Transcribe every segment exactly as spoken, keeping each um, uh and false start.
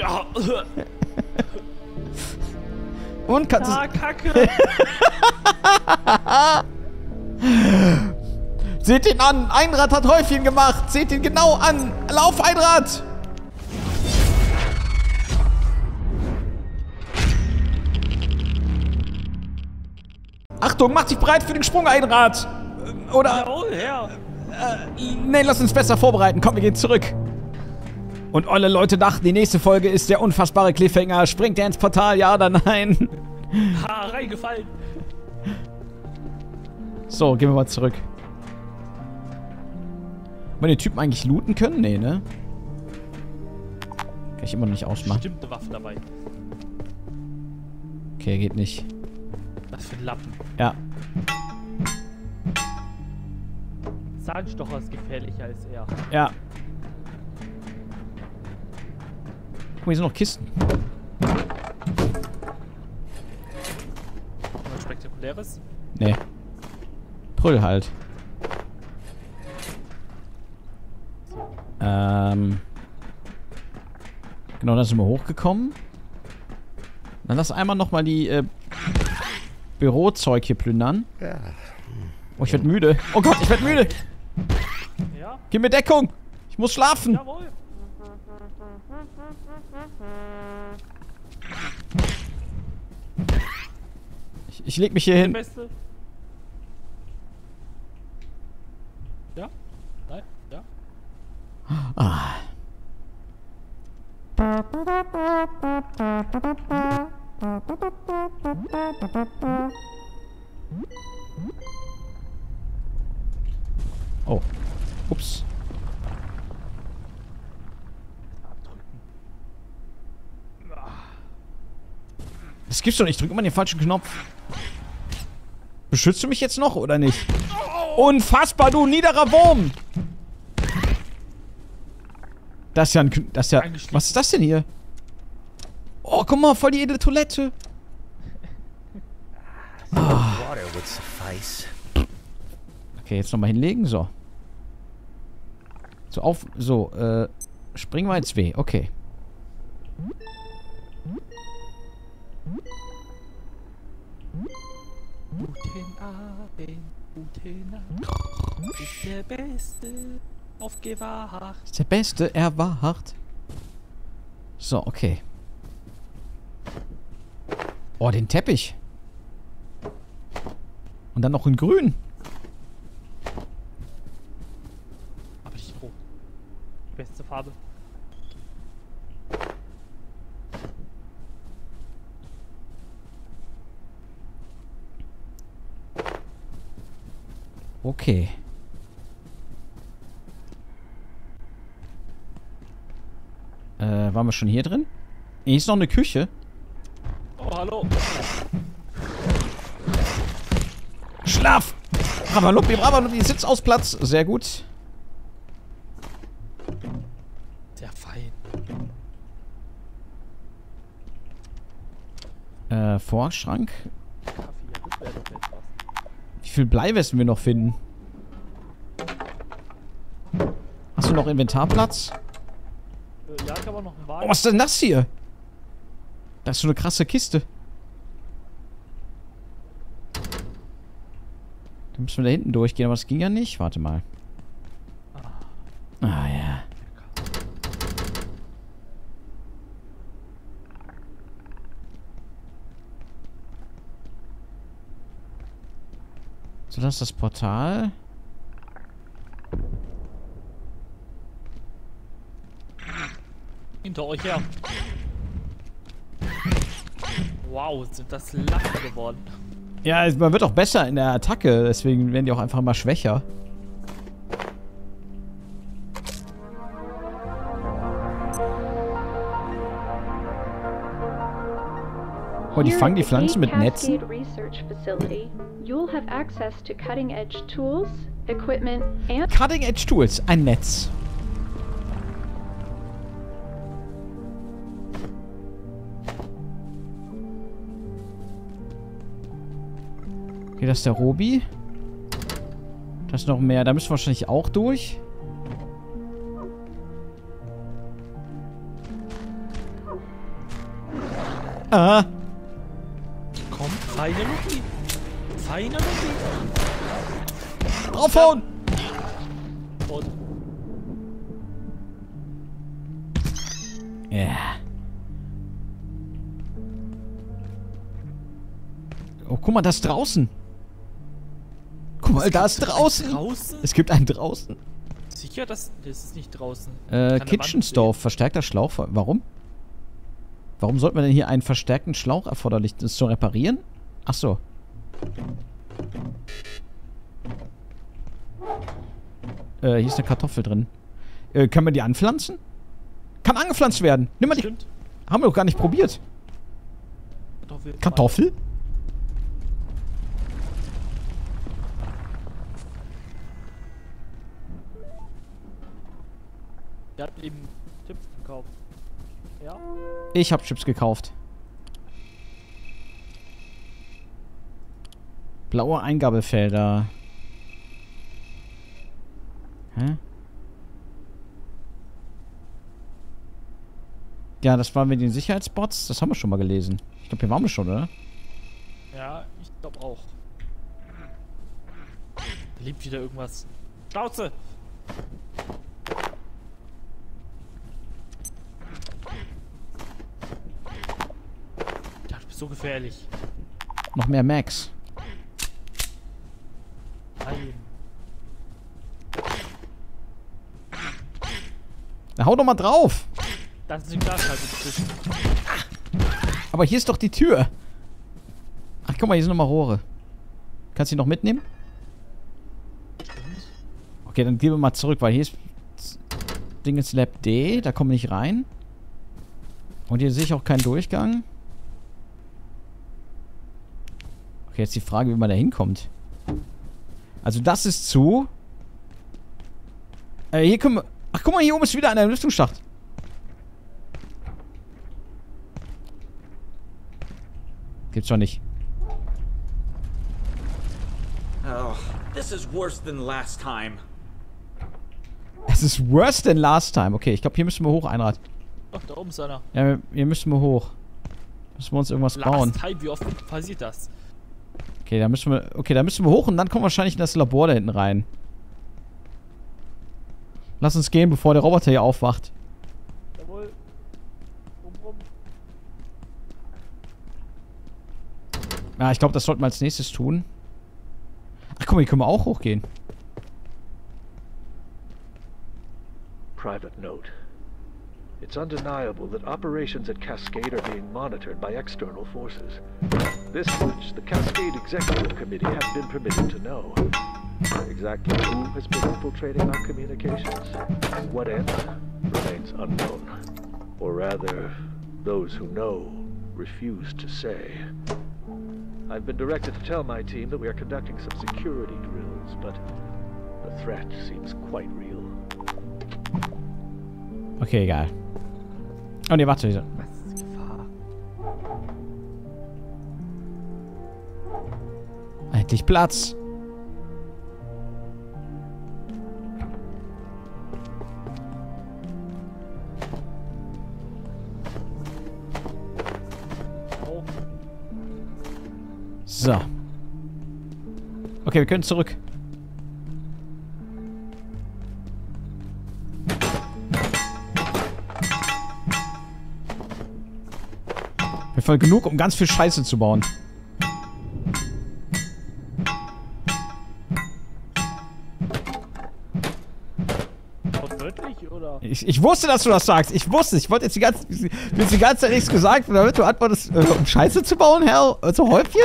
Ja. Und kannst Ah, Kacke. Seht ihn an! Einrad hat Häufchen gemacht! Seht ihn genau an! Lauf, Einrad! Achtung, mach dich bereit für den Sprung, Einrad! Oder... Jawohl, Herr. Äh, nee, lass uns besser vorbereiten. Komm, wir gehen zurück. Und alle Leute dachten, die nächste Folge ist der unfassbare Cliffhanger. Springt er ins Portal, ja oder nein? Ha, reingefallen. So, gehen wir mal zurück. Wollen wir den Typen eigentlich looten können? Nee, ne? Kann ich immer noch nicht ausmachen. Bestimmte Waffe dabei. Okay, geht nicht. Was für ein Lappen. Ja. Zahnstocher ist gefährlicher als er. Ja. Guck mal, hier sind noch Kisten. Was Spektakuläres? Nee. Brüll halt. Ähm. Genau, da sind wir hochgekommen. Dann lass einmal nochmal die äh, Bürozeug hier plündern. Oh, ich werd müde. Oh Gott, ich werd müde. Ja? Gib mir Deckung. Ich muss schlafen. Jawohl. Ich, ich leg mich hier hin. Beste. Ja? Nein? Ja? Ah. Oh. Ups. Das gibt's doch nicht. Ich drück immer den falschen Knopf. Beschützt du mich jetzt noch oder nicht? Unfassbar, du niederer Wurm! Das ist ja ein... Kn- Das ist ja... Was ist das denn hier? Oh, guck mal, voll die edle Toilette. Ah. Okay, jetzt nochmal hinlegen. So. So, auf... So, äh... Springen wir ins W. Okay. Guten Abend, gute Nacht. Ist der Beste aufgewacht. Ist der Beste erwacht. So, okay. Oh, den Teppich. Und dann noch in grün. Aber nicht rot. Beste Farbe. Okay. Äh, waren wir schon hier drin? Hier ist noch eine Küche. Oh, hallo. Schlaf! Bravalupi, Bravalupi, Sitzausplatz. Sehr gut. Sehr fein. Äh, Vorschrank. Kaffee, ja, das wäre doch etwas. Wie viel Bleiwesten wir noch finden? Hast du noch Inventarplatz? Äh, ja, ich habe auch noch einen Wagen. Oh, was ist denn das hier? Das ist so eine krasse Kiste. Da müssen wir da hinten durchgehen, aber das ging ja nicht. Warte mal. Ah, ja. So, das ist das Portal. Hinter euch her. Wow, sind das Lappen geworden. Ja, man wird auch besser in der Attacke, deswegen werden die auch einfach immer schwächer. Oh, die fangen die Pflanzen mit Netzen. Cutting Edge Tools, ein Netz. Okay, das ist der Robi. Da ist noch mehr. Da müssen wir wahrscheinlich auch durch. Ah. Komm, feine Lucky. Feine Lucky. Draufhauen! Und. Ja. Yeah. Oh, guck mal, das ist draußen. Guck mal, da ist draußen. draußen. Es gibt einen draußen. Sicher, das, das ist nicht draußen. Äh, Kitchen Stove, verstärkter Schlauch. Warum? Warum sollte man denn hier einen verstärkten Schlauch erforderlich? Das zu reparieren? Ach so. Äh, hier ist eine Kartoffel drin. Äh, können wir die anpflanzen? Kann angepflanzt werden. Nimm mal die. Stimmt. Haben wir doch gar nicht probiert. Kartoffel? Kartoffel? Der hat eben Chips gekauft. Ja? Ich habe Chips gekauft. Blaue Eingabelfelder. Hä? Ja, das waren mit den Sicherheitsbots. Das haben wir schon mal gelesen. Ich glaube, hier waren wir schon, oder? Ja, ich glaube auch. Da liebt wieder irgendwas. Schnauze! Ja, du bist so gefährlich. Noch mehr Max. Nein. Na, hau doch mal drauf! Das ist eine Glasscheibe dazwischen. Aber hier ist doch die Tür. Ach, guck mal, hier sind nochmal Rohre. Kannst du die noch mitnehmen? Okay, dann gehen wir mal zurück, weil hier ist Ding ist Lab D, da kommen wir nicht rein. Und hier sehe ich auch keinen Durchgang. Okay, jetzt die Frage, wie man da hinkommt. Also das ist zu. Äh, hier können wir... Ach, guck mal, hier oben ist wieder ein Lüftungsschacht. Gibt's doch nicht. Oh, this is worse than last time. Es ist worse than last time. Okay, ich glaube, hier müssen wir hoch, Einrad. Ach, da oben ist einer. Ja, hier müssen wir hoch. Müssen wir uns irgendwas bauen. Last time, wie oft passiert das? Okay, da müssen wir. Okay, da müssen wir hoch und dann kommen wir wahrscheinlich in das Labor da hinten rein. Lass uns gehen, bevor der Roboter hier aufwacht. Jawohl. Rum, rum. Ja, ich glaube, das sollten wir als nächstes tun. Ach, guck mal, hier können wir auch hochgehen. Private note. It's undeniable that operations at Cascade are being monitored by external forces. This much the Cascade Executive Committee have been permitted to know. Exactly who has been infiltrating our communications, what end, remains unknown. Or rather, those who know refuse to say. I've been directed to tell my team that we are conducting some security drills, but the threat seems quite real. Okay, egal. Oh ne, warte. Was ist Gefahr? Endlich Platz. Oh. So. Okay, wir können zurück. Voll genug, um ganz viel Scheiße zu bauen. Wortwörtlich, oder? Ich, ich wusste, dass du das sagst. Ich wusste. Ich wollte jetzt die ganze, mir die ganze Zeit nichts gesagt, damit du antwortest, äh, um Scheiße zu bauen, Herr? So Häufchen?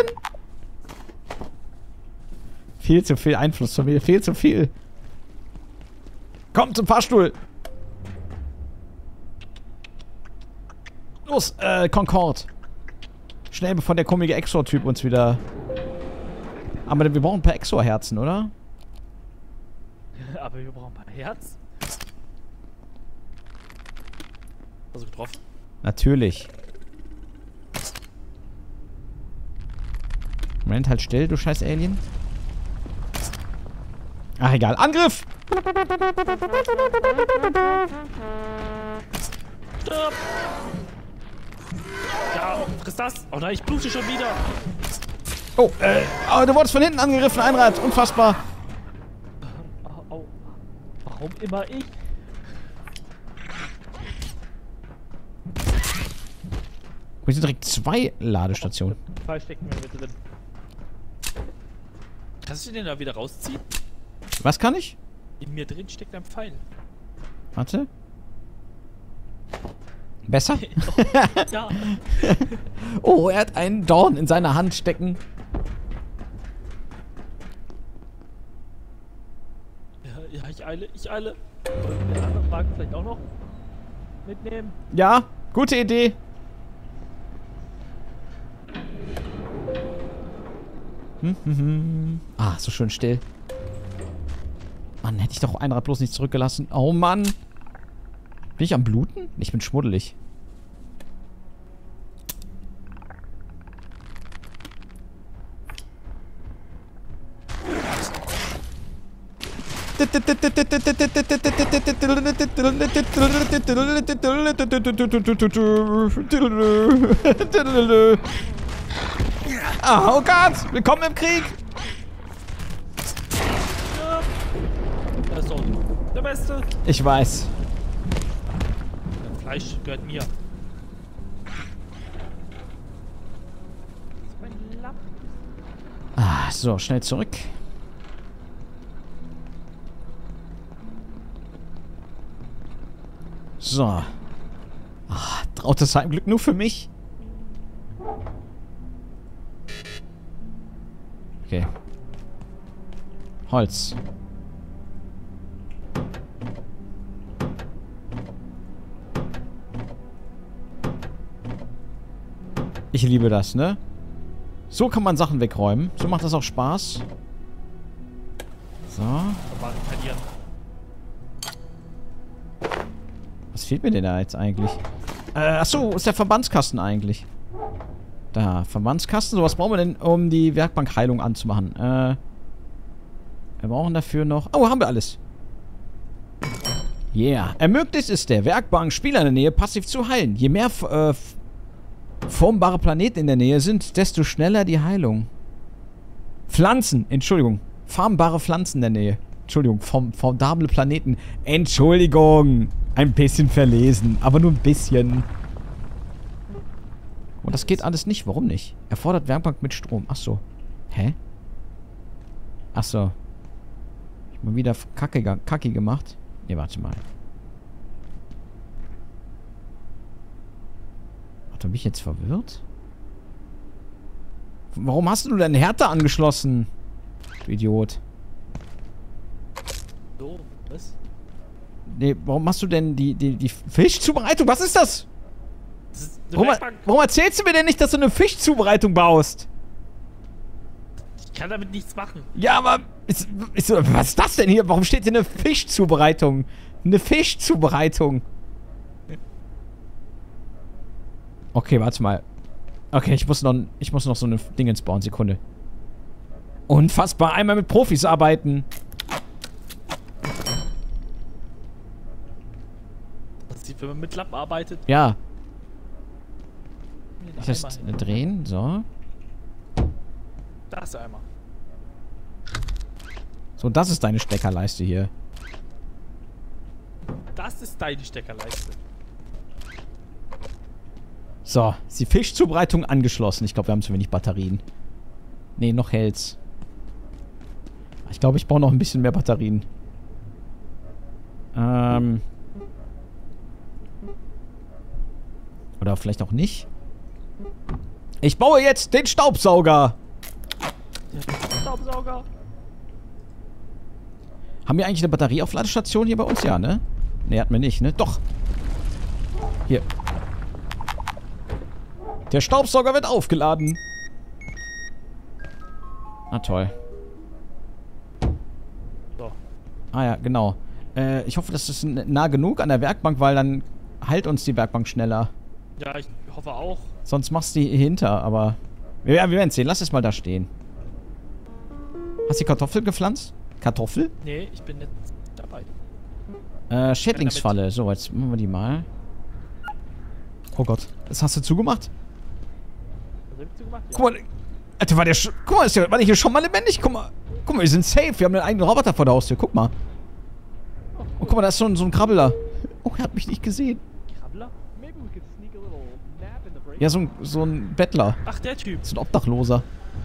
Viel zu viel Einfluss von mir. Viel zu viel. Komm zum Fahrstuhl. Los, äh, Concorde. Schnell, bevor der komische Exor-Typ uns wieder... Aber wir brauchen ein paar Exor-Herzen, oder? Aber wir brauchen ein paar Herz. Hast du getroffen? Natürlich. Moment, halt still, du scheiß Alien. Ach, egal. Angriff! Stirb! Ja, friss das. Oh nein, ich blute schon wieder. Oh, äh, oh, du wurdest von hinten angegriffen, Einrad. Unfassbar. Au, au. Warum immer ich? Wir sind direkt zwei Ladestationen. Pfeil steckt mir bitte drin. Kannst du den da wieder rausziehen? Was kann ich? In mir drin steckt ein Pfeil. Warte. Besser? Ja. Oh, er hat einen Dorn in seiner Hand stecken. Ja, ja, ich eile, ich eile. Wollen wir den anderen Wagen vielleicht auch noch mitnehmen? Ja, gute Idee. Hm, hm, hm. Ah, so schön still. Mann, hätte ich doch Einrad bloß nicht zurückgelassen. Oh Mann. Bin ich am Bluten? Ich bin schmuddelig. Ah, oh Gott! Willkommen im Krieg! Ja. Der ist doch der Beste. Ich weiß. Das Fleisch gehört mir. Das ist mein Lappen. Ah, so, schnell zurück. So. Ah, traut das Heimglück nur für mich? Okay. Holz. Ich liebe das, ne? So kann man Sachen wegräumen. So macht das auch Spaß. So. Barrikadieren. Was fehlt mir denn da jetzt eigentlich? Äh, achso, wo ist der Verbandskasten eigentlich? Da, Verbandskasten. So, was brauchen wir denn, um die Werkbankheilung anzumachen? Äh, wir brauchen dafür noch... Oh, haben wir alles. Yeah. Ermöglicht es der Werkbank, Spieler in der Nähe passiv zu heilen. Je mehr äh, formbare Planeten in der Nähe sind, desto schneller die Heilung. Pflanzen, Entschuldigung. Farmbare Pflanzen in der Nähe. Entschuldigung, form formidable Planeten. Entschuldigung. Ein bisschen verlesen, aber nur ein bisschen. Und das geht alles nicht. Warum nicht? Erfordert Werkbank mit Strom. Achso. Hä? Achso. Ich hab mal wieder Kacke, Kacke gemacht. Ne, warte mal. Warte, bin ich jetzt verwirrt? Warum hast du deinen Härte angeschlossen? Du Idiot. So, was? Nee, warum machst du denn die, die, die Fischzubereitung? Was ist das? Das ist eine Warum, Werkbank. warum erzählst du mir denn nicht, dass du eine Fischzubereitung baust? Ich kann damit nichts machen. Ja, aber... Ist, ist, was ist das denn hier? Warum steht hier eine Fischzubereitung? Eine Fischzubereitung. Okay, warte mal. Okay, ich muss noch, ich muss noch so eine Dingens bauen. Sekunde. Unfassbar. Einmal mit Profis arbeiten. Das sieht, wenn man mit Lappen arbeitet. Ja. Nee, Das heißt, drehen. So. Da ist er einmal. So, das ist deine Steckerleiste hier. Das ist deine Steckerleiste. So, ist die Fischzubereitung angeschlossen. Ich glaube, wir haben zu wenig Batterien. Nee, noch hält's. Ich glaube, ich baue noch ein bisschen mehr Batterien. Ähm. Oder vielleicht auch nicht. Ich baue jetzt den Staubsauger. Der Staubsauger. Haben wir eigentlich eine Batterieaufladestation hier bei uns? Ja, ne? Ne, hatten wir nicht, ne? Doch. Hier. Der Staubsauger wird aufgeladen. Na toll. So. Ah ja, genau. Äh, ich hoffe, das ist nah genug an der Werkbank, weil dann heilt uns die Werkbank schneller. Ja, ich hoffe auch. Sonst machst du die hinter, aber... Ja, wir werden sehen. Lass es mal da stehen. Hast du die Kartoffel gepflanzt? Kartoffel? Nee, ich bin jetzt dabei. Äh, Schädlingsfalle. So, jetzt machen wir die mal. Oh Gott. Das hast du zugemacht? Hast du gemacht? Ja. Guck mal, Alter, war der schon... Guck mal, ist der, war der hier schon mal lebendig? Guck mal. Guck mal, wir sind safe. Wir haben einen eigenen Roboter vor der Haustür. Guck mal. Und guck mal, da ist so ein, so ein Krabbeler. Oh, er hat mich nicht gesehen. Krabbler? Maybe we could sneak a little nap in the break. Ja, so ein, so ein Bettler. Ach, der Typ. So ein Obdachloser.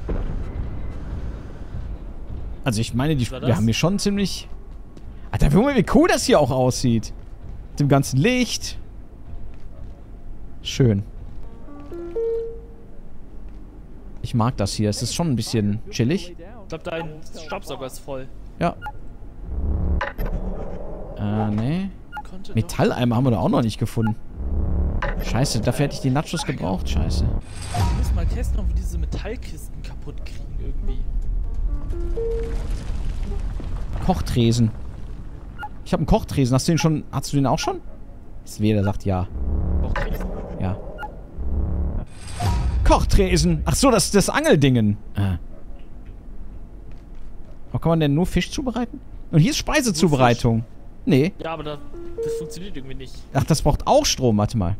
Also ich meine, die, Was war wir das? haben hier schon ziemlich... Alter, guck mal, wie cool das hier auch aussieht. Mit dem ganzen Licht. Schön. Ich mag das hier. Es ist schon ein bisschen chillig. Ich glaube, dein Staubsauger ist voll. Ja. Äh, nee. Konnte Metalleimer haben wir da auch noch nicht gefunden. Scheiße, dafür hätte ich die Nachos gebraucht. Scheiße. doch- Wir müssen mal testen, ob wir diese Metallkisten kaputt kriegen irgendwie. Kochtresen. Ich habe einen Kochtresen. Hast du den schon... Hast du den auch schon? Ist wer, der sagt ja. Auch Tresen. Ja. Kochtresen. Ach so, das ist das Angeldingen. Ah. Aber kann man denn nur Fisch zubereiten? Und hier ist Speisezubereitung. Nee. Ja, aber das, das funktioniert irgendwie nicht. Ach, das braucht auch Strom. Warte mal.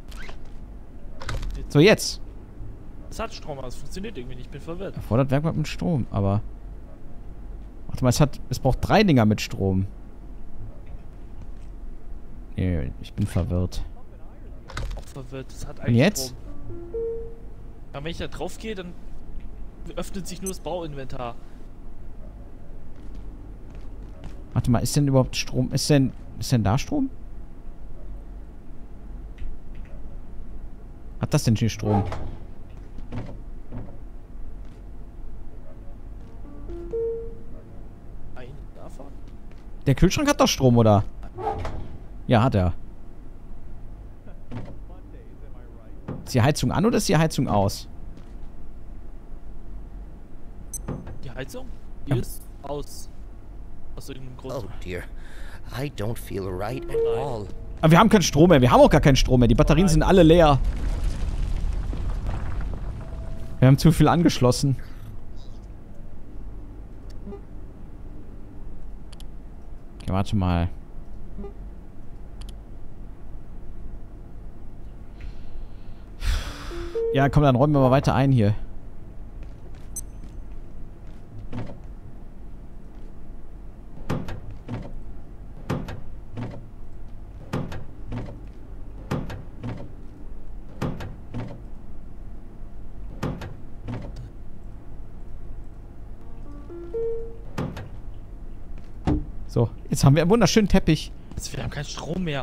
So, jetzt. Es hat Strom, aber es funktioniert irgendwie nicht. Ich bin verwirrt. Erfordert Werkbank mit Strom, aber... Warte mal, es hat... Es braucht drei Dinger mit Strom. Nee, ich bin verwirrt. Auch verwirrt. Es hat Und eigentlich jetzt? Strom. Ja, wenn ich da drauf gehe, dann öffnet sich nur das Bauinventar. Warte mal, ist denn überhaupt Strom... Ist denn... Ist denn da Strom? Hat das denn hier Strom? Ein davon? Der Kühlschrank hat doch Strom, oder? Ja, hat er. Ist die Heizung an oder ist die Heizung aus? Die Heizung? Die Ja. ist aus. Aus irgendeinem Grund. Oh dear. I don't feel right at all. Aber wir haben keinen Strom mehr. Wir haben auch gar keinen Strom mehr. Die Batterien sind alle leer. Wir haben zu viel angeschlossen. Okay, warte mal. Ja, komm, dann räumen wir mal weiter ein hier. So, jetzt haben wir einen wunderschönen Teppich. Jetzt, wir haben keinen Strom mehr.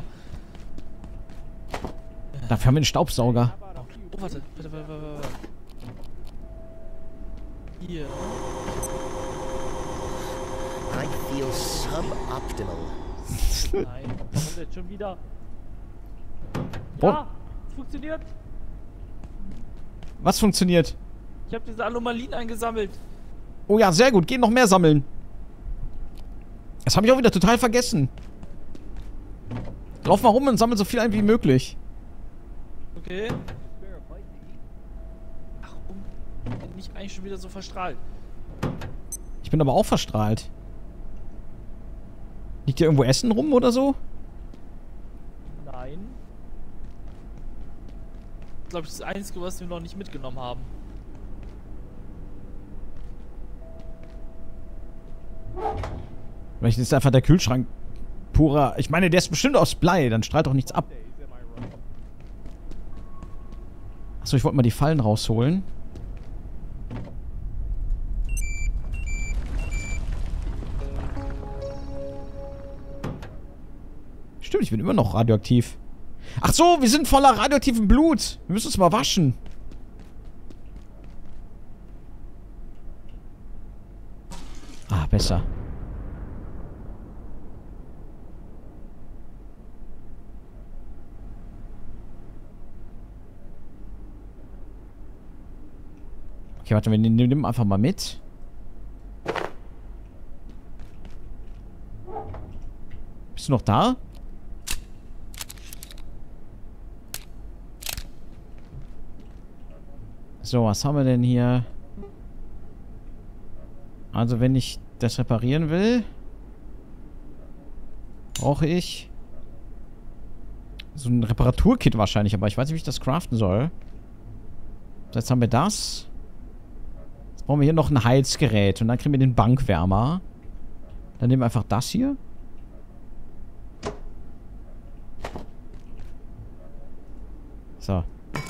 Dafür haben wir einen Staubsauger. Oh, warte. Warte, warte, warte, warte. Hier. I feel suboptimal. Nein. Warum jetzt schon wieder? Boah. Ja, es funktioniert. Was funktioniert? Ich habe diese Anomalien eingesammelt. Oh ja, sehr gut. Gehen noch mehr sammeln. Das habe ich auch wieder total vergessen. Lauf mal rum und sammel so viel ein wie möglich. Okay. Warum bin ich eigentlich schon wieder so verstrahlt? Ich bin aber auch verstrahlt. Liegt hier irgendwo Essen rum oder so? Nein. Ich glaube, das ist das Einzige, was wir noch nicht mitgenommen haben. Vielleicht ist einfach der Kühlschrank purer... Ich meine, der ist bestimmt aus Blei. Dann strahlt doch nichts ab. Achso, ich wollte mal die Fallen rausholen. Stimmt, ich bin immer noch radioaktiv. Ach so, wir sind voller radioaktivem Blut. Wir müssen uns mal waschen. Ah, besser. Okay, warte, wir nehmen den einfach mal mit. Bist du noch da? So, was haben wir denn hier? Also, wenn ich das reparieren will, brauche ich so ein Reparaturkit wahrscheinlich, aber ich weiß nicht, wie ich das craften soll. So, jetzt haben wir das. Jetzt brauchen wir hier noch ein Heizgerät. Und dann kriegen wir den Bankwärmer. Dann nehmen wir einfach das hier. So.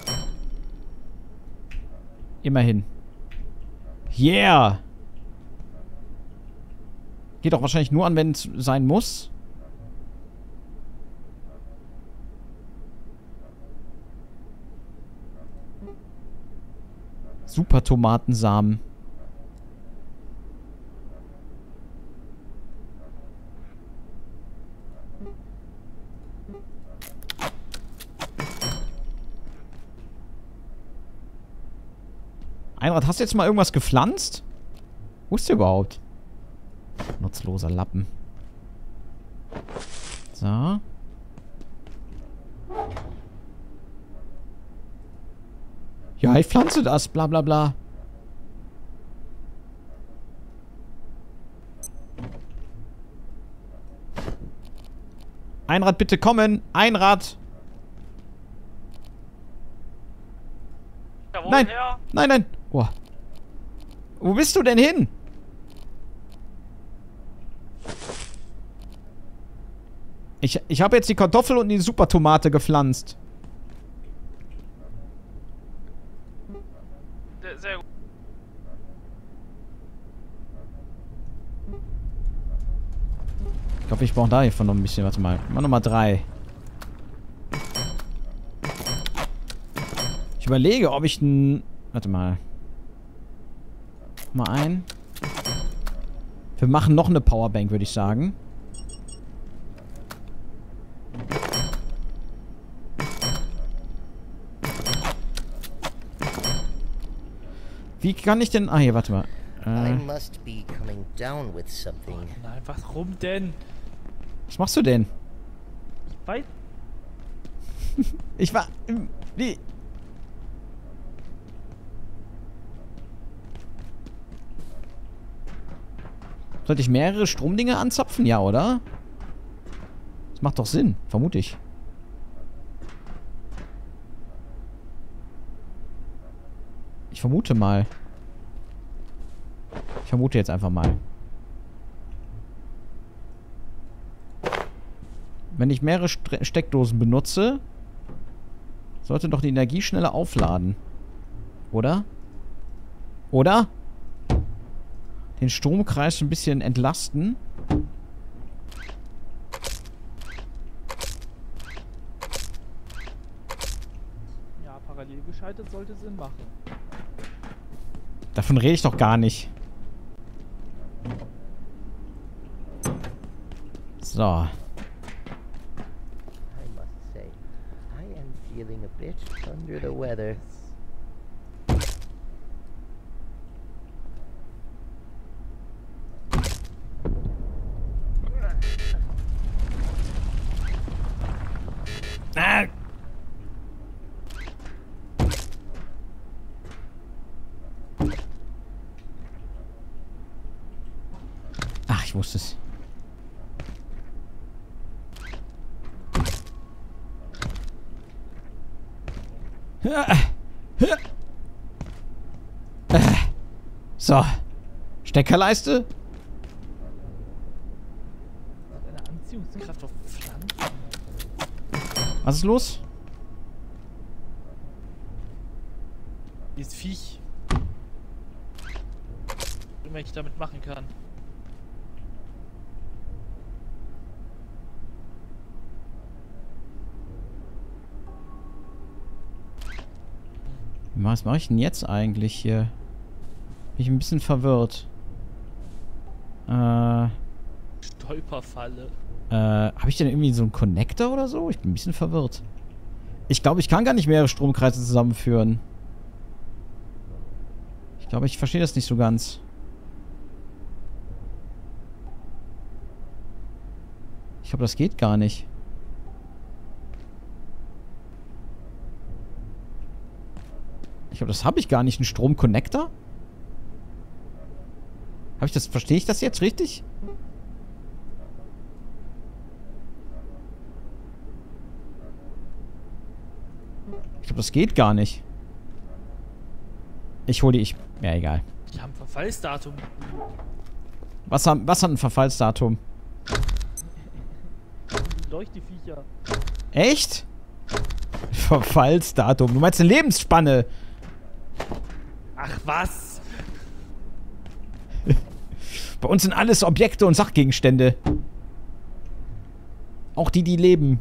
Immerhin. Yeah! Geht doch wahrscheinlich nur an, wenn es sein muss. Super Tomatensamen. Einrad, hast du jetzt mal irgendwas gepflanzt? Wo ist der überhaupt? Nutzloser Lappen. So. Ja, ich pflanze das, bla bla bla. Einrad, bitte kommen! Einrad! Ja, Nein! woher? Nein, nein! Oh. Wo bist du denn hin? Ich, ich habe jetzt die Kartoffel und die Supertomate gepflanzt. Sehr, sehr gut. Ich glaube, ich brauche da hiervon noch ein bisschen. Warte mal. Mal Nummer drei. Ich überlege, ob ich ein... Warte mal. Mal ein. Wir machen noch eine Powerbank, würde ich sagen. Wie kann ich denn... Ah, hier, warte mal. I Äh, must be coming down with something. Nein, warum denn? was machst du denn? Ich weiß. Ich war... Wie... Sollte ich mehrere Stromdinge anzapfen? Ja, oder? Das macht doch Sinn, vermute ich. Ich vermute mal. Ich vermute jetzt einfach mal. Wenn ich mehrere Stre- Steckdosen benutze, sollte doch die Energie schneller aufladen. Oder? Oder? Den Stromkreis ein bisschen entlasten. Ja, parallel geschaltet sollte Sinn machen. Davon rede ich doch gar nicht. So. I must say, I am feeling a bit under the weather. Ah. Ach, ich wusste es. So. Steckerleiste? Eine Anziehungskraft auf Pflanzen. Was ist los? Dieses Viech. Was ich damit machen kann. Was mache ich denn jetzt eigentlich hier? Bin ich ein bisschen verwirrt. Äh... Stolperfalle. Äh, habe ich denn irgendwie so einen Connector oder so? Ich bin ein bisschen verwirrt. Ich glaube, ich kann gar nicht mehrere Stromkreise zusammenführen. Ich glaube, ich verstehe das nicht so ganz. Ich glaube, das geht gar nicht. Ich glaube, das habe ich gar nicht. Einen Stromconnector? Habe ich das... Verstehe ich das jetzt richtig? Ich glaube, das geht gar nicht. Ich hol die, ich... Ja, egal. Die haben Verfallsdatum. Was, haben, was hat ein Verfallsdatum? Die Leuchteviecher. Echt? Verfallsdatum. Du meinst eine Lebensspanne? Ach was? Bei uns sind alles Objekte und Sachgegenstände. Auch die, die leben.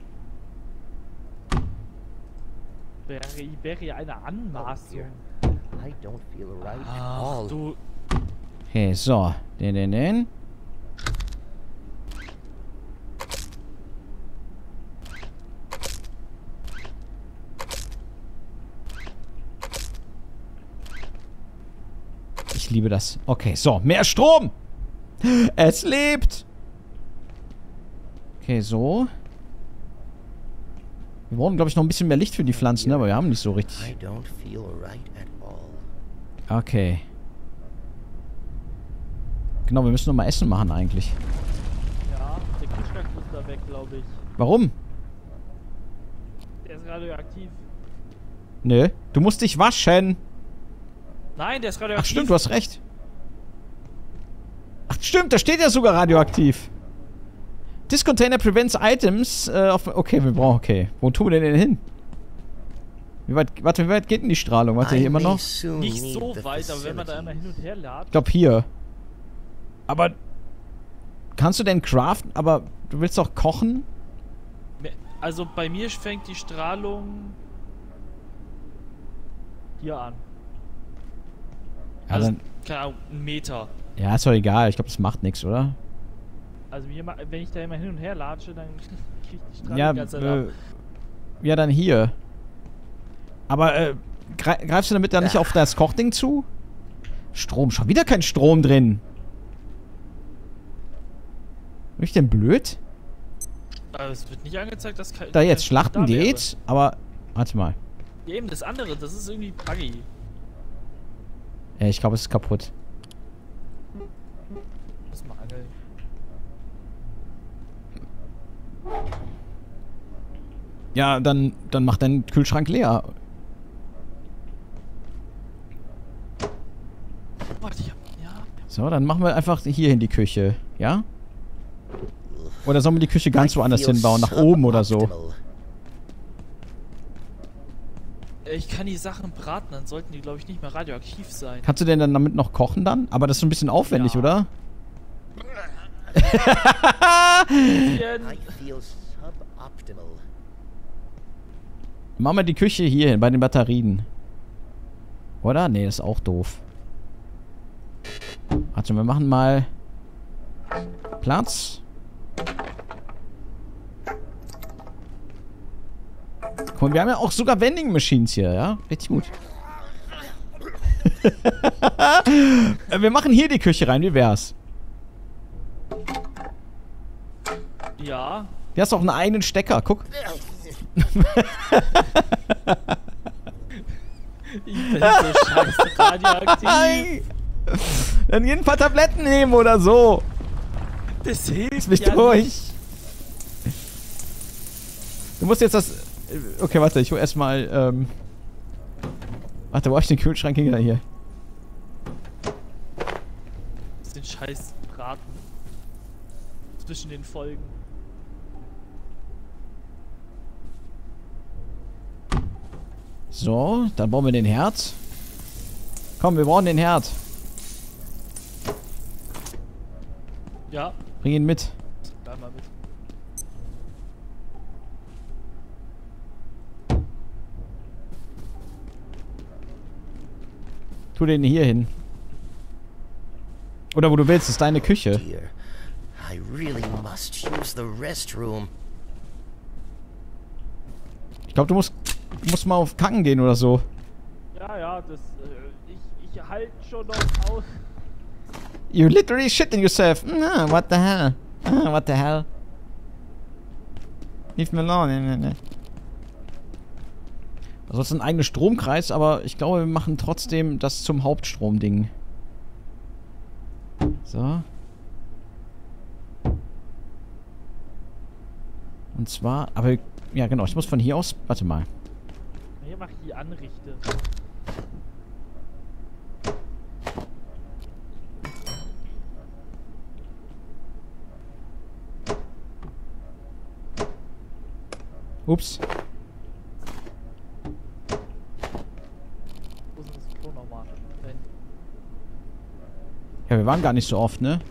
Wäre, wäre ja eine Anmaßung. I don't feel right at Ach all. du... Okay, so. Den, den, den. Ich liebe das. Okay, so. Mehr Strom! Es lebt! Okay, so. Wir brauchen, glaube ich, noch ein bisschen mehr Licht für die Pflanzen, ne? Aber wir haben nicht so I richtig. don't feel right at all. Okay. Genau, wir müssen noch mal Essen machen eigentlich. Ja, der Kühlschrank muss da weg, glaube ich. Warum? Der ist radioaktiv. Nö. Du musst dich waschen. Nein, der ist radioaktiv. Ach stimmt, du hast recht. Ach stimmt, da steht ja sogar radioaktiv. This container prevents items äh, of... Okay, wir brauchen... Okay. Wo tun wir denn hin? Wie weit... Warte, wie weit geht denn die Strahlung? Warte, hier I immer may noch? soon Nicht need so the weit, aber wenn man da einmal hin facilities. und her ladet. Ich glaube hier. Aber... Kannst du denn craften? Aber du willst doch kochen? Also bei mir fängt die Strahlung hier an. Ja, Also, dann, keine Ahnung, ein Meter. ja, ist doch egal. Ich glaube, das macht nichts, oder? Also mir, ma- wenn ich da immer hin und her latsche, dann krieg ich die Strahlung Ja, die ganze Zeit äh, ab. ja, dann hier. Aber, äh, grei- greifst du damit dann nicht auf das Kochding zu? Strom, schon wieder kein Strom drin. Bin ich denn blöd? Aber es wird nicht angezeigt, dass kein... Da jetzt kein Schlachten da wäre. geht, aber... Warte mal. Ja, eben, das andere, das ist irgendwie buggy. Ja, ich glaube, es ist kaputt. Muss mal angeln. Ja, dann, dann mach deinen Kühlschrank leer. Warte, ich hab... Ja. So, dann machen wir einfach hier hin die Küche. Ja? Oder sollen wir die Küche ganz I woanders feel hinbauen? Nach oben oder so? suboptimal. Ich kann die Sachen braten, dann sollten die, glaube ich, nicht mehr radioaktiv sein. Kannst du denn dann damit noch kochen dann? Aber das ist so ein bisschen aufwendig, Ja. oder? I feel suboptimal. Machen wir die Küche hier hin, bei den Batterien. Oder? Nee, das ist auch doof. Warte, wir machen mal Platz. Guck mal, wir haben ja auch sogar Vending Machines hier, ja? Richtig gut. Wir machen hier die Küche rein, wie wär's? Ja. Du hast auch einen eigenen Stecker, guck. Ich bin so scheiße radioaktiv. Dann geh ein paar Tabletten nehmen oder so. Das hilft Lass mich ja durch. nicht. Du musst jetzt das... Okay, warte, ich hol erstmal, ähm... Warte, wo hab ich den Kühlschrank hingegangen hier? Das ist den scheiß Braten. Zwischen den Folgen. So, dann brauchen wir den Herd. Komm, wir brauchen den Herd. Ja, Bring ihn mit. bleib mal mit. Tu den hier hin. Oder wo du willst, das ist deine Küche. Dear, I really must use the restroom. Ich glaube, du musst, du musst mal auf Kacken gehen oder so. Ja, ja, das, äh, ich, ich halte schon noch aus. You literally shitting yourself. Ah, what the hell? Ah, what the hell? Leave me alone. Nee, nee, nee. Also, das ist ein eigener Stromkreis, aber ich glaube, wir machen trotzdem das zum Hauptstromding. So. Und zwar, aber, ja genau, ich muss von hier aus, warte mal. Hier mach ich die Anrichte. Ups. Wo ist das Klo nochmal? Wenn- Ja, wir waren gar nicht so oft, ne?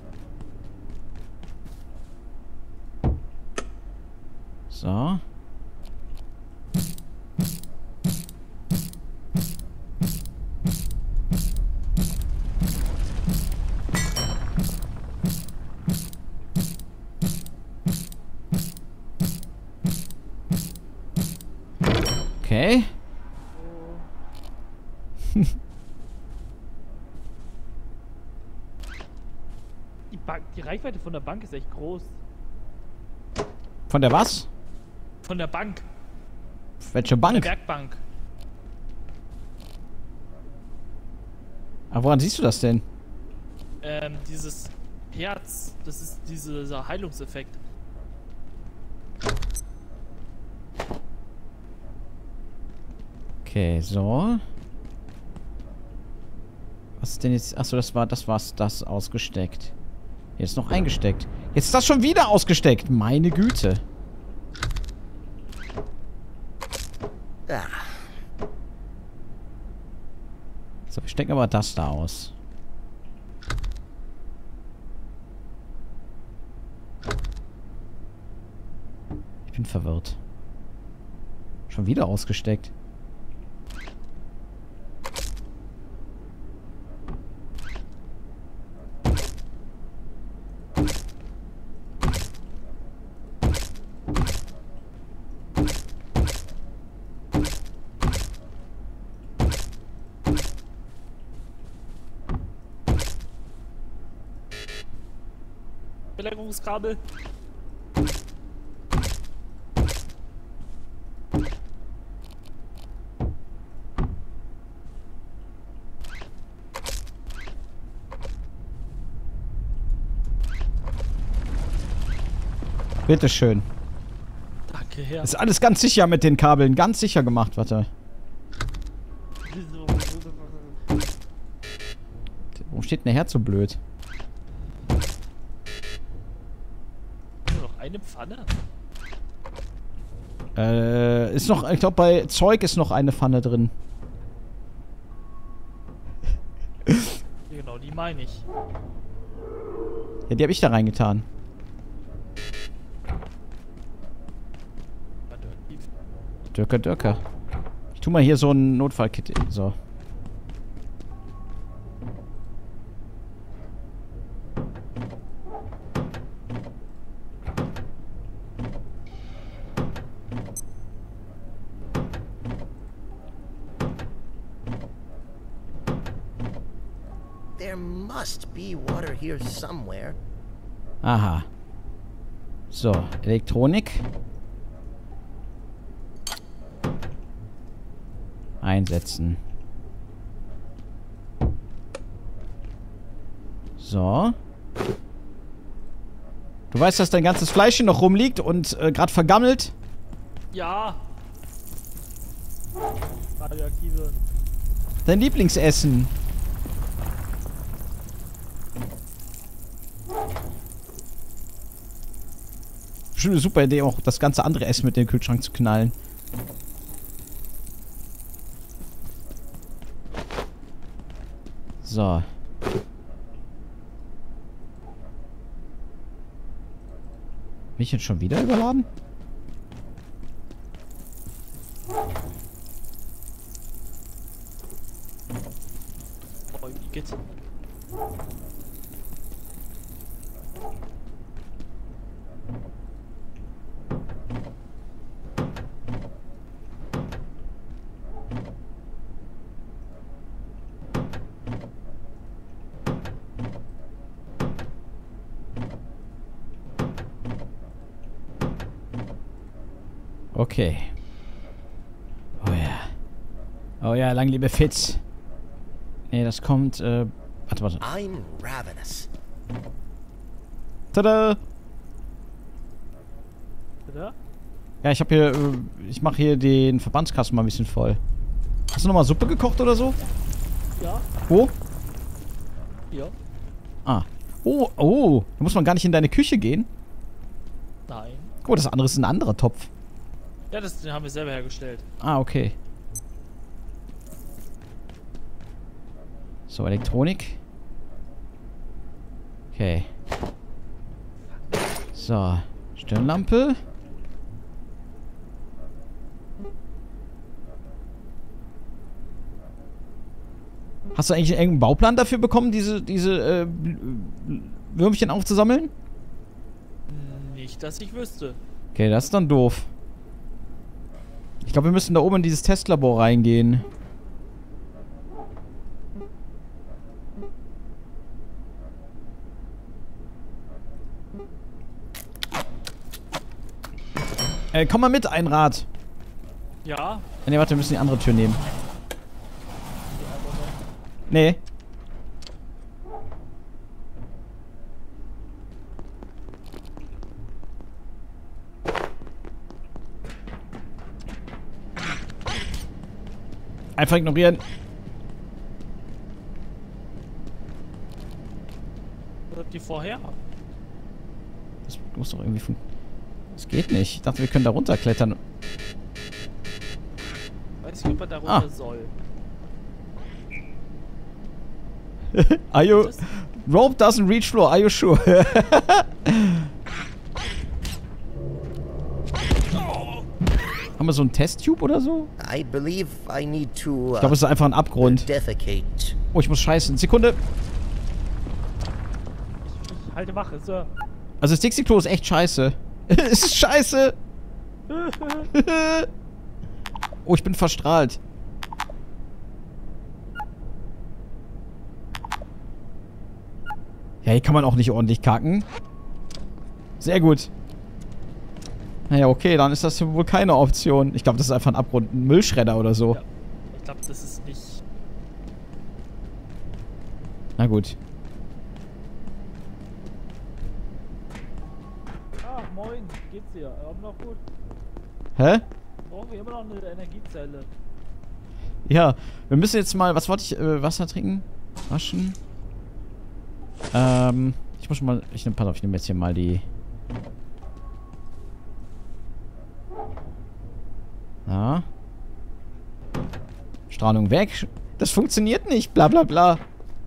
So. Okay. Die, Bank, die Reichweite von der Bank ist echt groß. Von der was? Von der Bank. Welche Von der Bank? Werkbank. Ah, woran siehst du das denn? Ähm, dieses Herz, das ist dieser Heilungseffekt. Okay, so. Was ist denn jetzt? Achso, das war das war's, das ausgesteckt. Jetzt noch eingesteckt. Jetzt ist das schon wieder ausgesteckt. Meine Güte. Ah, So, wir stecken aber das da aus. Ich bin verwirrt. Schon wieder ausgesteckt. Verlängerungskabel. Bitteschön. Danke, Herr. Ist alles ganz sicher mit den Kabeln. Ganz sicher gemacht, warte. Wieso? Warum steht denn der Herz so blöd? Nur noch eine Pfanne? Äh, ist noch, ich glaube bei Zeug ist noch eine Pfanne drin. Genau, die meine ich. Ja, die habe ich da reingetan. Dürker, Dürker. Ich tu mal hier so ein Notfallkit. So. there must be water here somewhere. Aha. So, Elektronik. Einsetzen. So. Du weißt, dass dein ganzes Fleisch hier noch rumliegt und äh, gerade vergammelt? Ja. Radioaktive. Dein Lieblingsessen. Bestimmt eine super Idee, auch das ganze andere Essen mit in den Kühlschrank zu knallen. So. Bin ich jetzt schon wieder überladen? Oh, wie geht's? Okay. Oh ja. Oh ja, lang liebe Fitz. Nee, das kommt, äh... Warte, warte. I'm ravenous. Tada! Bitte? Ja, ich hab hier, äh, ich mache hier den Verbandskasten mal ein bisschen voll. Hast du nochmal Suppe gekocht oder so? Ja. Wo? Ja. Ah. Oh, oh. Da muss man gar nicht in deine Küche gehen. Nein. Guck mal, das andere ist ein anderer Topf. Ja, das den haben wir selber hergestellt. Ah, okay. So, Elektronik. Okay. So, Stirnlampe. Hast du eigentlich irgendeinen Bauplan dafür bekommen, diese, diese äh, Würmchen aufzusammeln? Nicht, dass ich wüsste. Okay, das ist dann doof. Ich glaube, wir müssen da oben in dieses Testlabor reingehen. Äh, komm mal mit, ein Rad. Ja. Ne, warte, wir müssen die andere Tür nehmen. Nee. Einfach ignorieren. Was habt ihr vorher? Das muss doch irgendwie funktionieren. Das geht nicht. Ich dachte, wir können da runterklettern. Weiß nicht, ob man da runter Ah. soll. Are you... Rope doesn't reach floor. Are you sure? Haben wir so einen Testtube oder so? I believe I need to Ich glaube, es ist einfach ein Abgrund. defecate. Oh, ich muss scheißen. Sekunde. Ich halte Wache, Sir. Also das Dixie-Klo ist echt scheiße. Es ist scheiße. Oh, ich bin verstrahlt. Ja, hier kann man auch nicht ordentlich kacken. Sehr gut. Naja, okay, dann ist das wohl keine Option. Ich glaube, das ist einfach ein Abgrund. Ein Müllschredder oder so. Ja. Ich glaube, das ist nicht... Na gut. Ah, moin. Geht's dir? Aber noch gut. Hä? Brauchen wir immer noch eine Energiezelle. Ja, wir müssen jetzt mal... Was wollte ich? Äh, Wasser trinken? Waschen? Ähm... Ich muss schon mal... Ich nehme... Pass auf, ich nehme jetzt hier mal die... Ja. Strahlung weg. Das funktioniert nicht. Bla bla bla.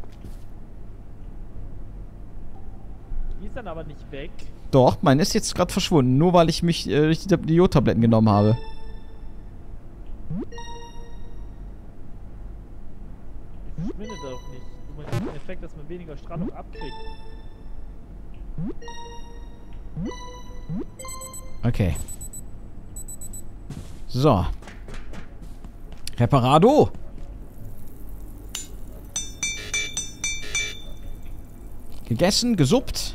Die ist dann aber nicht weg. Doch, mein ist jetzt gerade verschwunden. Nur weil ich mich äh, die, die Jodtabletten genommen habe. Die verschwindet doch nicht. Du meinst den Effekt, dass man weniger Strahlung abkriegt. Okay. So. Reparado. Gegessen, gesuppt.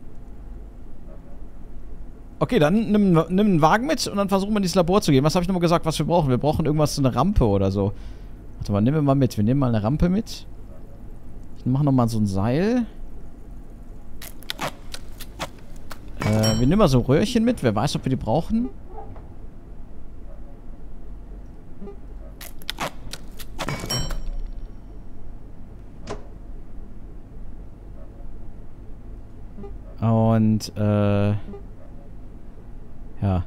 Okay, dann nimm, nimm einen Wagen mit und dann versuchen wir ins Labor zu gehen. Was habe ich nochmal gesagt, was wir brauchen? Wir brauchen irgendwas, so eine Rampe oder so. Warte mal, nehmen wir mal mit. Wir nehmen mal eine Rampe mit. Ich mache nochmal so ein Seil. Äh, wir nehmen mal so Röhrchen mit. Wer weiß, ob wir die brauchen. Und, äh... ja.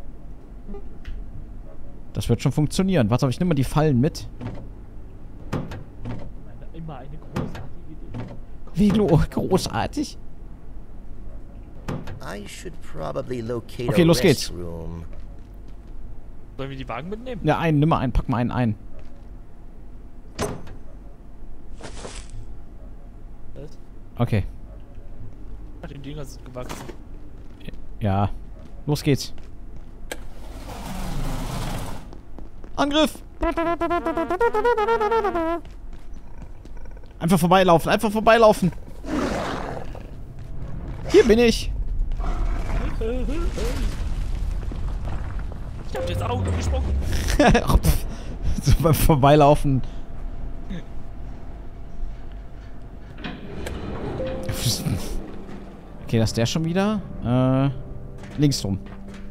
Das wird schon funktionieren. Warte, aber ich nehme mal die Fallen mit. Eine, immer eine großartige Idee. Wie glo- großartig. I should probably locate Okay, a los geht's. restroom. Sollen wir die Wagen mitnehmen? Ja, einen, nimm mal einen, pack mal einen ein. Was? Okay. Ach, die Dinger sind gewachsen. Ja. Los geht's. Angriff! Einfach vorbeilaufen, einfach vorbeilaufen. Hier bin ich. Ich hab jetzt Augen gesprungen. Oh, pff. So beim Vorbeilaufen. Okay, das ist der schon wieder. Äh, links rum.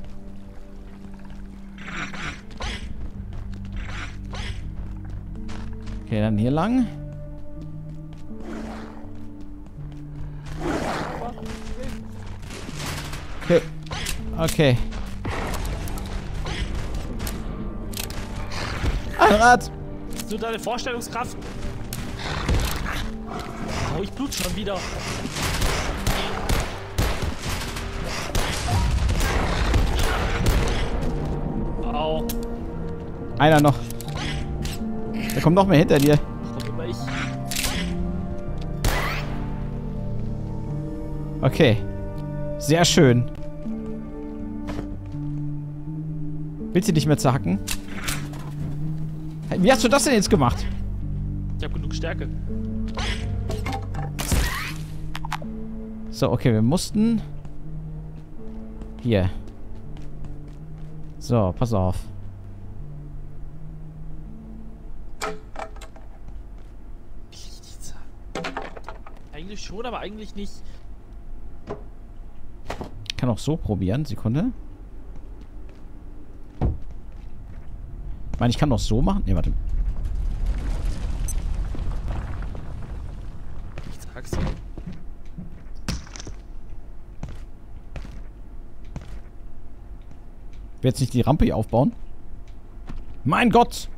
Okay, dann hier lang. Okay. Okay. Mein Rad! Das ist nur deine Vorstellungskraft. Oh, ich blut schon wieder. Au. Einer noch. Da kommt noch mehr hinter dir. Warum immer ich? Okay. Sehr schön. Willst du nicht mehr zacken? Wie hast du das denn jetzt gemacht? Ich habe genug Stärke. So, okay, wir mussten... Hier. So, pass auf. Eigentlich schon, aber eigentlich nicht. Ich kann auch so probieren. Sekunde. Ich meine, ich kann doch so machen. Ne, warte. Ich sag's dir. Ich will jetzt nicht die Rampe hier aufbauen. Mein Gott!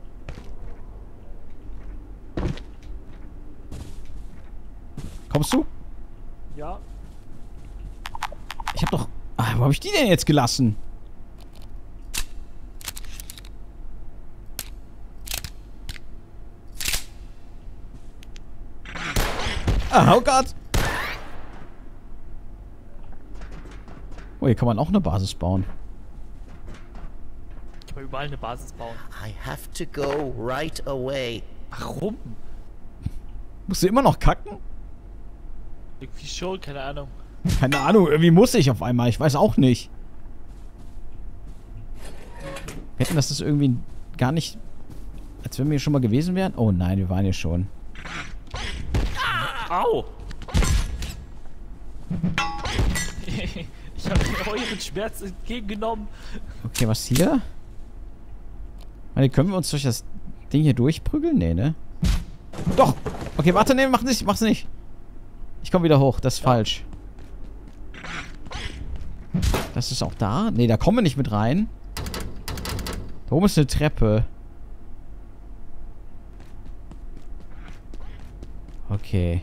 Kommst du? Ja. Ich hab doch... Ah, wo habe ich die denn jetzt gelassen? Ah, oh Gott! Oh, hier kann man auch eine Basis bauen. Kann man überall eine Basis bauen. I have to go right away. Warum? Musst du immer noch kacken? Irgendwie schon, keine Ahnung. Keine Ahnung, irgendwie muss ich auf einmal. Ich weiß auch nicht. Wir hätten das das irgendwie gar nicht... Als wenn wir hier schon mal gewesen wären. Oh nein, wir waren hier schon. Au! Ich habe euren Schmerz entgegengenommen. Okay, was hier? Meine, können wir uns durch das Ding hier durchprügeln? Nee, ne? Doch! Okay, warte, nee, mach nicht, mach's nicht. Ich komme wieder hoch, das ist falsch. Das ist auch da? Nee, da kommen wir nicht mit rein. Da oben ist eine Treppe. Okay.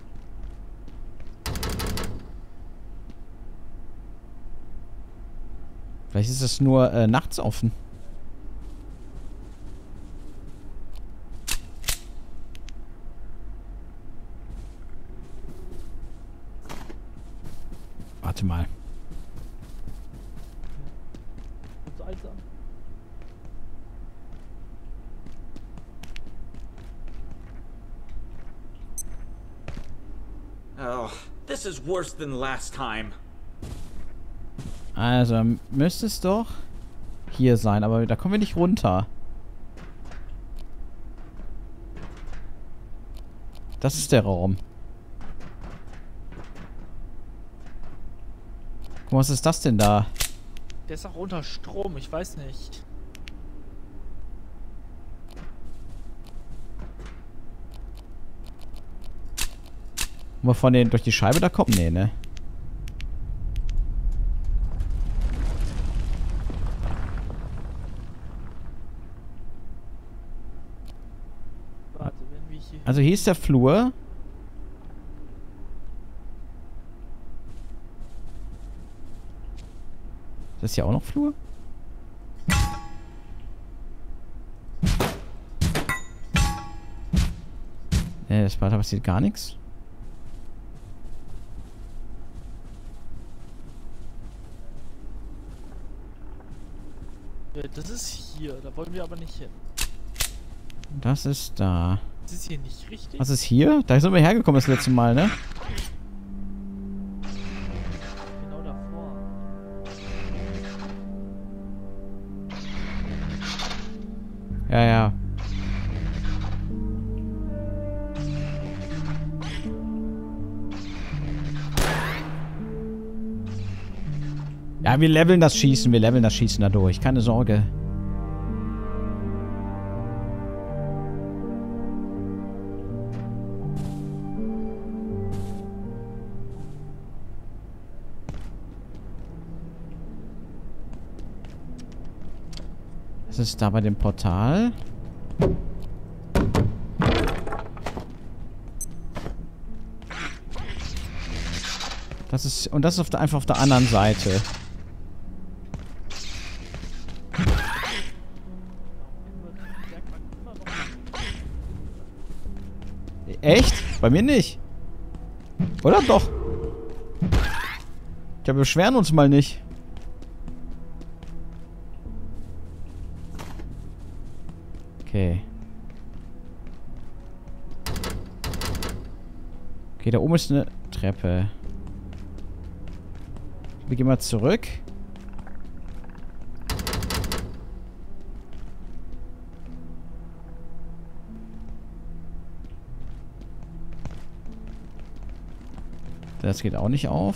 Vielleicht ist es nur äh, nachts offen. Warte mal. So einsam. Oh, this is worse than last time. Also, müsste es doch hier sein, aber da kommen wir nicht runter. Das ist der Raum. Guck mal, was ist das denn da? Der ist auch unter Strom, ich weiß nicht. Wollen wir von den durch die Scheibe da kommen? Nee, ne? Warte, wenn wir hier... Also hier ist der Flur. Ist das hier auch noch Flur? Ne, das da passiert gar nichts. Ja, das ist hier, da wollen wir aber nicht hin. Das ist da. Das ist hier nicht richtig. Was ist hier? Da sind wir hergekommen das letzte Mal, ne? Genau davor. Ja, ja. Ja, wir leveln das Schießen. Wir leveln das Schießen da durch. Keine Sorge. Das ist da bei dem Portal. Das ist... Und das ist auf der, einfach auf der anderen Seite. Echt? Bei mir nicht. Oder doch? Ich glaube, wir beschweren uns mal nicht. Okay. Okay, da oben ist eine Treppe. Wir gehen mal zurück. Das geht auch nicht auf.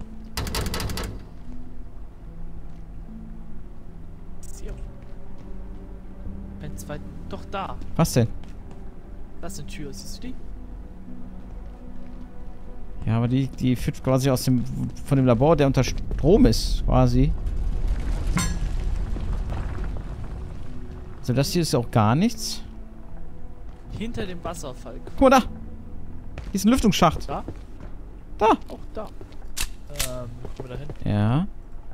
Ein zweiten. Doch da. Was denn? Das ist eine Tür, siehst du die? Ja, aber die, die führt quasi aus dem, von dem Labor, der unter Strom ist, quasi. Also das hier ist auch gar nichts. Hinter dem Wasserfall. Guck mal da. Hier ist ein Lüftungsschacht. Da? Da. Auch da. Ähm, wie kommen wir da hin? Ja.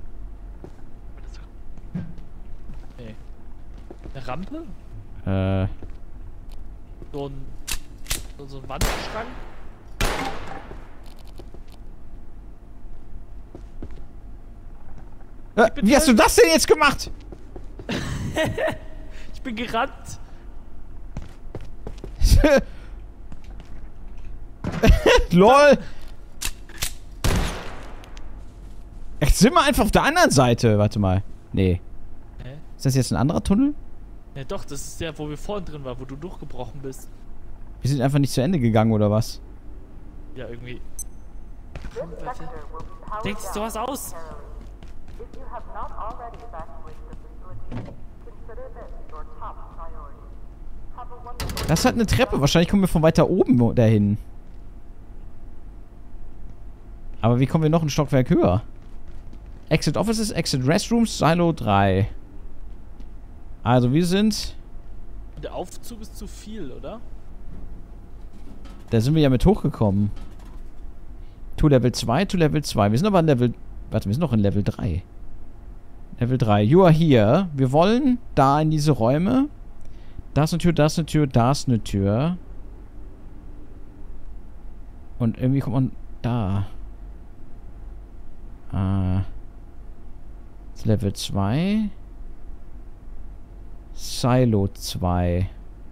Nee. Eine Rampe? Äh. So ein... So, so ein Wandschrank? äh wie hast du das denn jetzt gemacht? Ich bin gerannt. LOL. Jetzt sind wir einfach auf der anderen Seite. Warte mal. Nee. Hä? Ist das jetzt ein anderer Tunnel? Ja doch, das ist der, wo wir vorhin drin waren, wo du durchgebrochen bist. Wir sind einfach nicht zu Ende gegangen, oder was? Ja, irgendwie. Warte. Denkt sich sowas aus? Das ist halt eine Treppe. Wahrscheinlich kommen wir von weiter oben dahin. Aber wie kommen wir noch ein Stockwerk höher? Exit Offices, Exit Restrooms, Silo drei. Also wir sind... Der Aufzug ist zu viel, oder? Da sind wir ja mit hochgekommen. To Level zwei, to Level zwei. Wir sind aber in Level... Warte, wir sind noch in Level drei. Level drei. You are here. Wir wollen da in diese Räume. Da ist eine Tür, da ist eine Tür, da ist eine Tür. Und irgendwie kommt man da. Ah. Das ist Level zwei. Silo zwei.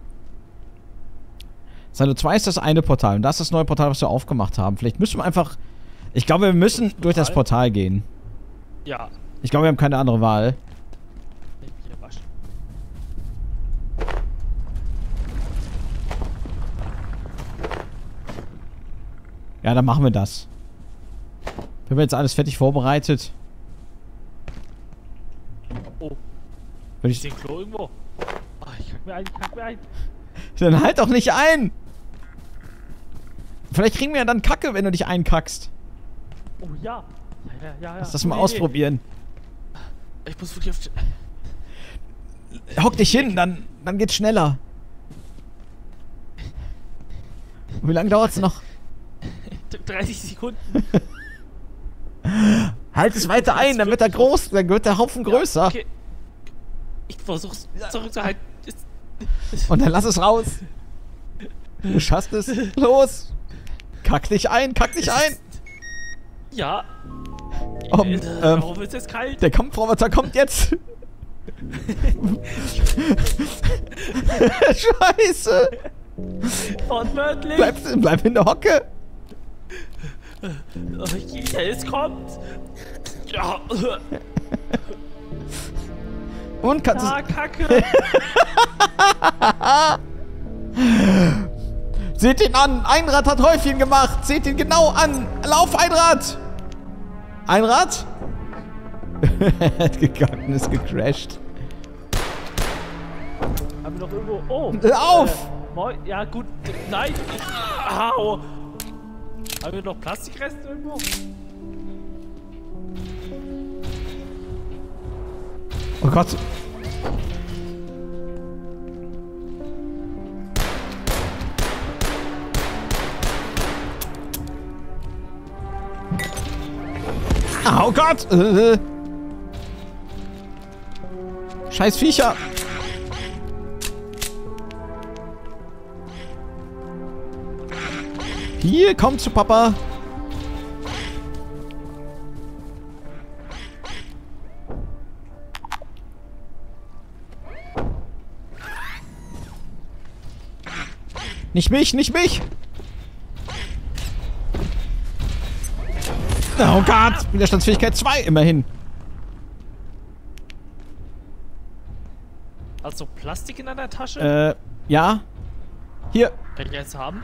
Silo zwei ist das eine Portal. Und das ist das neue Portal, was wir aufgemacht haben. Vielleicht müssen wir einfach... Ich glaube, wir müssen durch das Portal gehen. Ja. Ich glaube, wir haben keine andere Wahl. Ich bin überrascht. Ja, dann machen wir das. Wir haben jetzt alles fertig vorbereitet. Oh. Würde Ich ich... sehe ein Klo irgendwo. Ah, ich kack mir ein, ich kack mir ein. Dann halt doch nicht ein! Vielleicht kriegen wir ja dann Kacke, wenn du dich einkackst. Oh ja. Ja, ja, ja, ja. Lass das mal Nee, nee. ausprobieren. Ich muss wirklich auf... Hock dich hin, dann, dann geht's schneller. Wie lange dauert's noch? dreißig Sekunden. Halt es weiter ein, dann wird er groß, dann wird der Haufen größer. Okay. Ich versuch's zurückzuhalten. Und dann lass es raus. Du schaffst es. Los. Kack dich ein, kack dich ein. Ja. Oh, Äh, ähm, Warum ist es kalt? der Kampfroboter kommt jetzt. Scheiße. Wortwörtlich. Bleib, bleib in der Hocke. Oh, ja, es kommt. Ja. Und kannst Ah, Kacke. es... Seht ihn an. Einrad hat Häufchen gemacht. Seht ihn genau an. Lauf, Einrad. Einrad? Er hat gegangen, ist gecrashed. Haben wir noch irgendwo... Oh. Lauf! Äh, moin. Ja, gut. Nein. Ich, au. Haben wir noch Plastikreste irgendwo? Oh Gott. Oh Gott! Äh. Scheiß Viecher! Hier, komm zu Papa! Nicht mich, nicht mich! Oh Gott! Widerstandsfähigkeit zwei, immerhin. Hast du Plastik in deiner Tasche? Äh, ja. Hier. Kann ich jetzt haben?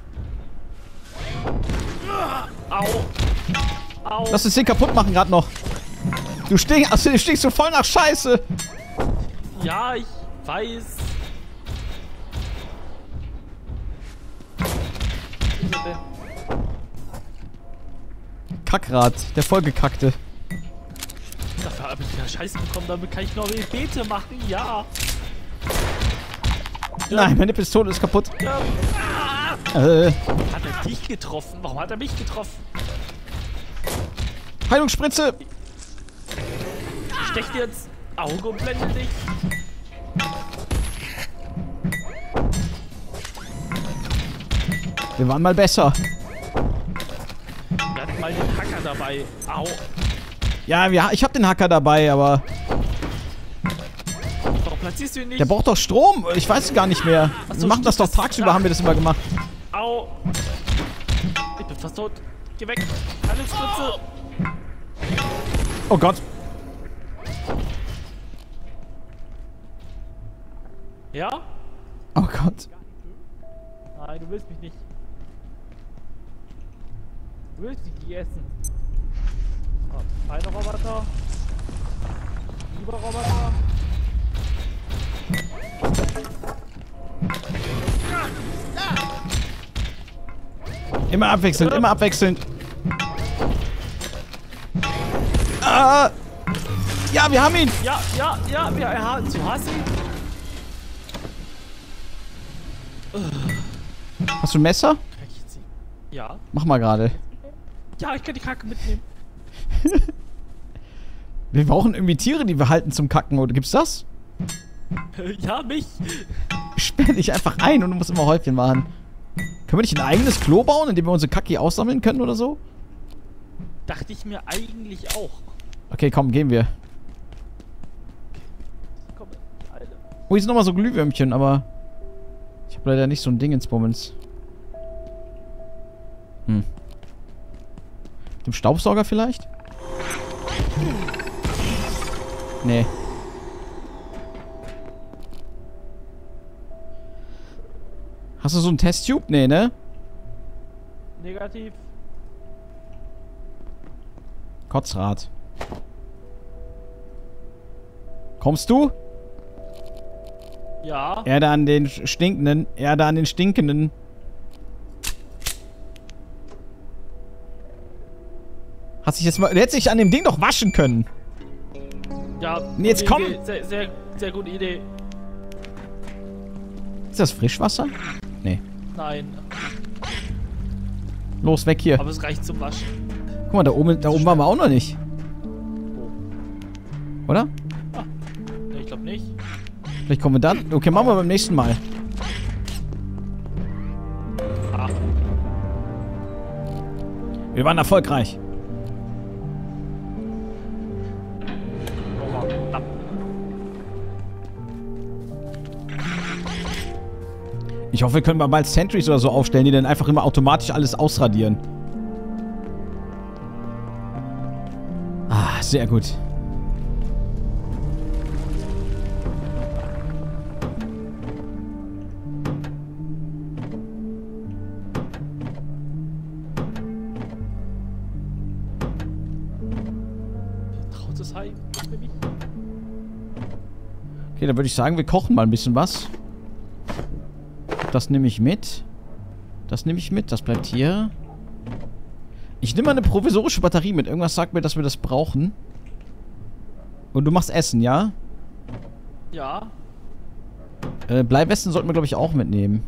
Au! Au! Lass das Ding kaputt machen gerade noch. Du stinkst, also du stinkst so voll nach Scheiße. Ja, ich weiß. Wieso denn? Kackrad, der vollgekackte. Dafür habe ich wieder Scheiße bekommen, damit kann ich noch Beete machen, ja. Nein, meine Pistole ist kaputt. Ja. Äh, Hat er dich getroffen? Warum hat er mich getroffen? Heilungsspritze. Stech dir ins Auge und blende dich. Wir waren mal besser. Wir hatten mal den Hacker dabei. Au. Ja, wir, ich hab den Hacker dabei, aber Warum platzierst du ihn nicht? der braucht doch Strom. Ich weiß gar nicht mehr. Ach so, Wir machen das doch stimmt, das- tagsüber, haben wir das immer gemacht. Au. Ich bin fast tot. Geh weg. Heilungsspritze. Oh Gott. Ja? Oh Gott. Nein, du willst mich nicht. Du willst mich nicht essen. Oh, feine Roboter. Lieber Roboter. Immer abwechselnd, immer abwechselnd. Ah. Ja, wir haben ihn. Ja, ja, ja, wir haben zu Hassi. Hast du ein Messer? Kann ich jetzt nicht? Ja. Mach mal gerade. Ja, ich kann die Kacke mitnehmen. Wir brauchen irgendwie Tiere, die wir halten zum Kacken. Oder gibt's das? Ja, mich. Sperr dich einfach ein und du musst immer Häufchen machen. Können wir nicht ein eigenes Klo bauen, in dem wir unsere Kacke aussammeln können oder so? Dachte ich mir eigentlich auch. Okay, komm, gehen wir. Komm, Alter. Oh, hier sind nochmal so Glühwürmchen, aber ich habe leider nicht so ein Ding ins Bummens. Hm. Mit dem Staubsauger vielleicht? Nee. Hast du so einen Testtube? Nee, ne? Negativ. Kotzrad. Kommst du? Ja. Erde an den stinkenden. Erde an den stinkenden. Hat sich jetzt mal. Der hätte sich an dem Ding doch waschen können. Ja. Nee, jetzt gute komm. Idee. Sehr, sehr, sehr gute Idee. Ist das Frischwasser? Nee. Nein. Los, weg hier. Aber es reicht zum Waschen. Guck mal, da oben, da oben waren wir auch noch nicht. Oder? Nee, ich glaube nicht. Vielleicht kommen wir dann. Okay, machen wir beim nächsten Mal. Ah. Wir waren erfolgreich. Nochmal. Ab. Ich hoffe, wir können mal bald Sentries oder so aufstellen, die dann einfach immer automatisch alles ausradieren. Ah, sehr gut. Trautes Heim. Für mich. Okay, dann würde ich sagen, wir kochen mal ein bisschen was. Das nehme ich mit. Das nehme ich mit. Das bleibt hier. Ich nehme mal eine provisorische Batterie mit. Irgendwas sagt mir, dass wir das brauchen. Und du machst Essen, ja? Ja. Äh, Bleiwesten sollten wir, glaube ich, auch mitnehmen.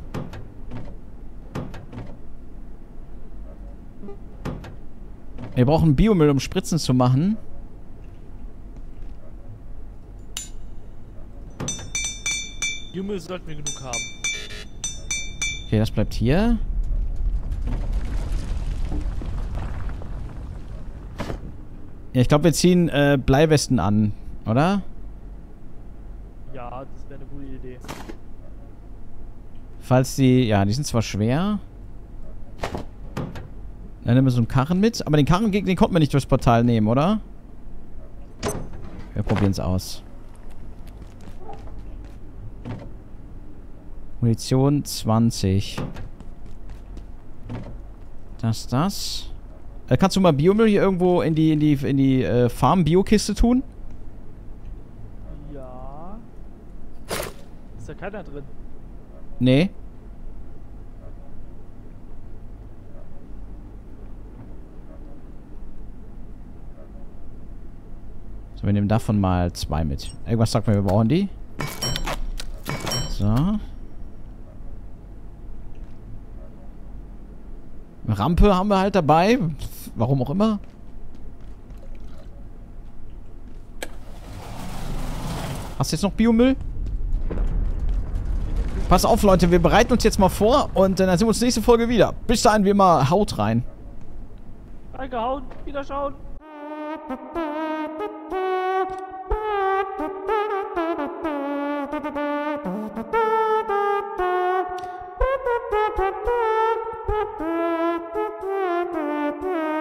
Wir brauchen Biomüll, um Spritzen zu machen. Biomüll sollten wir genug haben. Okay, das bleibt hier. Ja, ich glaube, wir ziehen äh, Bleiwesten an, oder? Ja, das wäre eine gute Idee. Falls die... Ja, die sind zwar schwer. Dann nehmen wir so einen Karren mit. Aber den Karren, den konnten wir nicht durchs Portal nehmen, oder? Wir probieren es aus. Munition zwanzig. Das, das. Äh, kannst du mal Biomüll hier irgendwo in die, in die, in die äh, Farm-Bio-Kiste tun? Ja. Ist da keiner drin? Nee. So, wir nehmen davon mal zwei mit. Irgendwas sagt mir, wir brauchen die. So. Eine Rampe haben wir halt dabei. Warum auch immer. Hast du jetzt noch Biomüll? Pass auf, Leute. Wir bereiten uns jetzt mal vor. Und dann sehen wir uns nächste Folge wieder. Bis dahin, wie immer, haut rein. Reingehauen. Wiederschauen. Thank you.